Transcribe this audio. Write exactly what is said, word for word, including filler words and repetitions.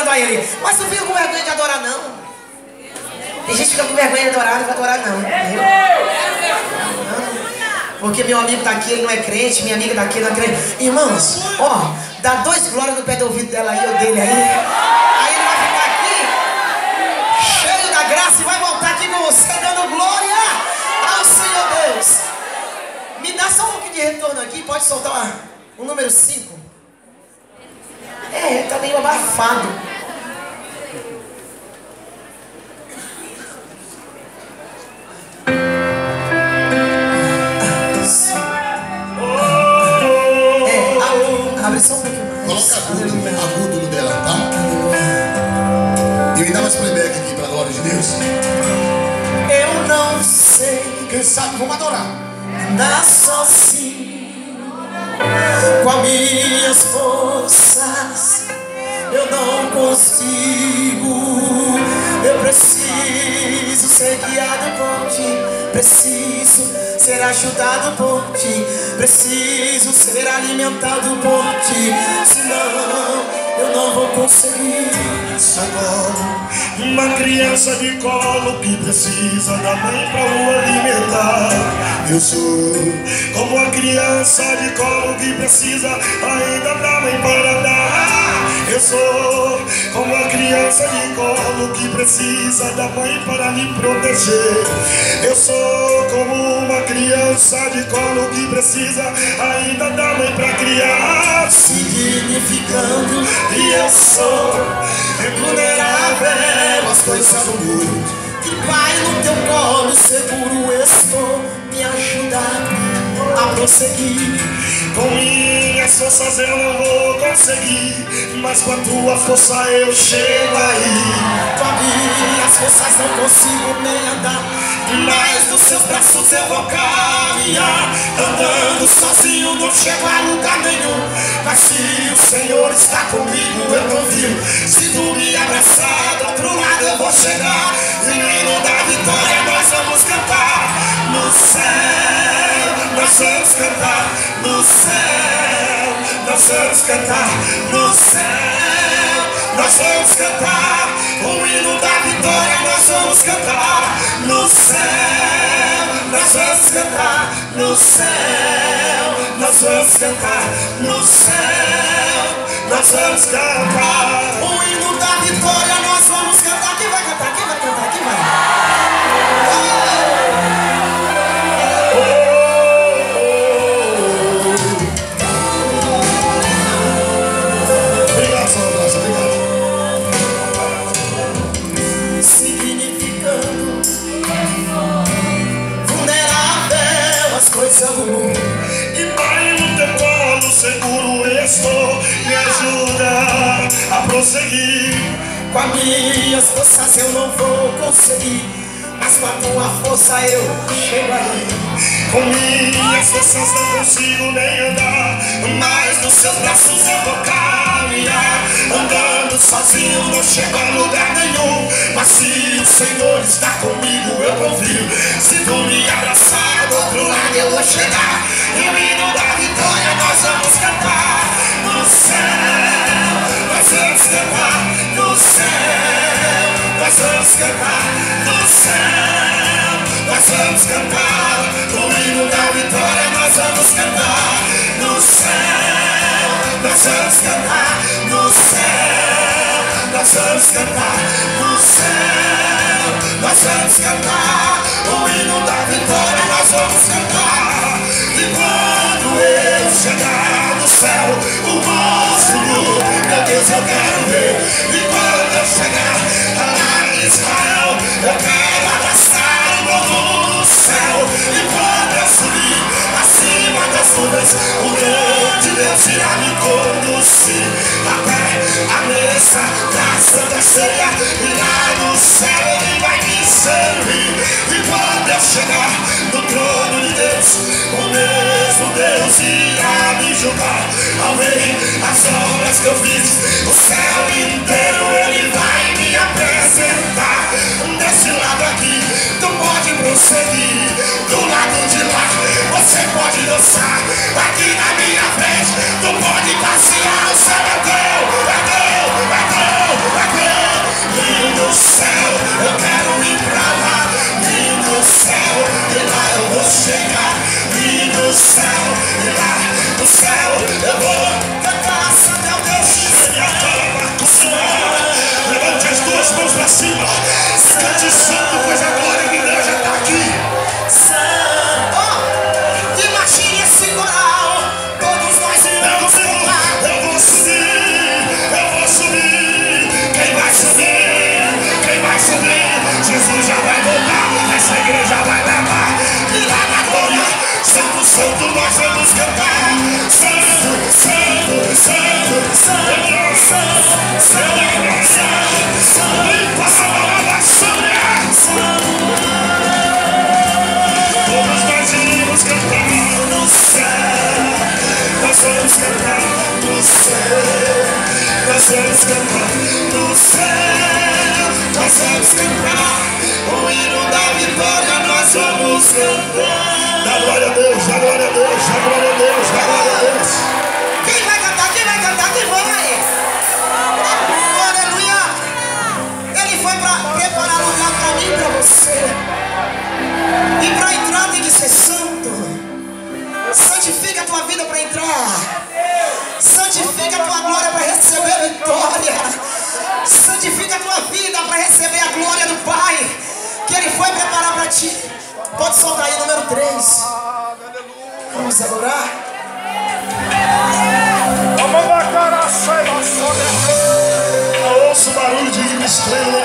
adorando a Ele. Mas não fica com vergonha de adorar, não. Tem gente que fica com vergonha de adorar, não vai adorar, não. Entendeu? Porque meu amigo tá aqui, ele não é crente, minha amiga tá aqui, não é crente. Irmãos, ó, dá dois glórias no pé do ouvido dela aí, ou dele aí. Aí ele vai ficar aqui, cheio da graça, e vai voltar aqui com você, dando glória ao Senhor Deus. Me dá só um pouquinho de retorno aqui, pode soltar o número cinco? É, tá meio abafado. Abre só um pouquinho mais. Coloca agudo, agudo no dela, tá? E me dá mais playback aqui, pra glória de Deus. Eu não sei. Quem sabe, vamos adorar. Andar sozinho com as minhas forças. Eu não consigo. Eu preciso ser guiado por ti. Preciso ser ajudado por ti. Preciso ser alimentado por ti. Senão eu não vou conseguir. Sou como uma criança de colo que precisa da mãe para o alimentar. Eu sou como uma criança de colo que precisa ainda da mãe para dar. Eu sou como uma criança de colo que precisa da mãe para lhe proteger. Eu sou como uma criança de colo que precisa ainda da mãe para criar. Significando que eu sou vulnerável às coisas do mundo. Que Pai, no teu colo seguro estou. Me ajuda a prosseguir. Com minhas forças eu não vou conseguir, mas com a tua força eu chego aí. Com minhas forças não consigo nem andar, mas nos seus braços eu vou caminhar. Andando sozinho não chego a lugar nenhum, mas se o Senhor está comigo eu confio. Se tu me abraçar do outro lado eu vou chegar. E no hino da vitória nós vamos cantar. No céu nós vamos cantar. No céu nós vamos cantar. No céu nós vamos cantar. O hino da vitória nós vamos cantar. No céu nós vamos cantar. No céu nós vamos cantar. No céu nós vamos cantar. O hino da vitória nós vamos cantar. Quem vai cantar? Quem vai cantar? Quem vai? E Pai, no teu colo seguro estou. Me ajuda a prosseguir. Com as minhas forças eu não vou conseguir, mas com a tua força eu chego aí. Com minhas forças não consigo nem andar, mas nos seus braços eu vou caminhar. Andando sozinho não chego a lugar nenhum, mas se o Senhor está comigo eu confio. Se tu me abraçar do outro lado eu vou chegar. E o hino da vitória nós vamos cantar. No céu nós vamos cantar. No céu nós vamos cantar. No céu nós vamos cantar. O hino da vitória nós vamos cantar. No céu nós vamos cantar. No céu nós vamos cantar. No céu nós vamos cantar. O hino da vitória nós vamos cantar. E quando eu chegar no céu, o monstro, meu Deus, eu quero ver. E quando eu chegar lá em Israel, eu quero abraçar o novo no céu. E quando eu subir acima das nuvens, o grande Deus irá me conduzir até a mesa da Santa Ceia. E lá no céu ele vai me servir. E quando eu chegar no trono de Deus, o mesmo Deus irá me julgar. Ao ver as obras que eu fiz, o céu inteiro ele vai me apresentar. Desse lado aqui, tu pode prosseguir. Do lado de lá, você pode dançar. Aqui na minha frente, tu pode passear. O céu é teu, é teu, é teu, é Dá glória a Deus, dá glória a Deus, dá glória a Deus, dá glória a Deus. Quem vai cantar? Quem vai cantar? Quem vai? Aleluia. Ele foi para preparar lugar para mim e para você. E para entrar tem que ser santo. Santifica a tua vida para entrar. Santifica a tua glória para receber a vitória. Santifica a tua vida para receber a glória do Pai que Ele foi preparar para ti. Pode soltar aí, número três. Vamos adorar. Ouça o barulho de estrela.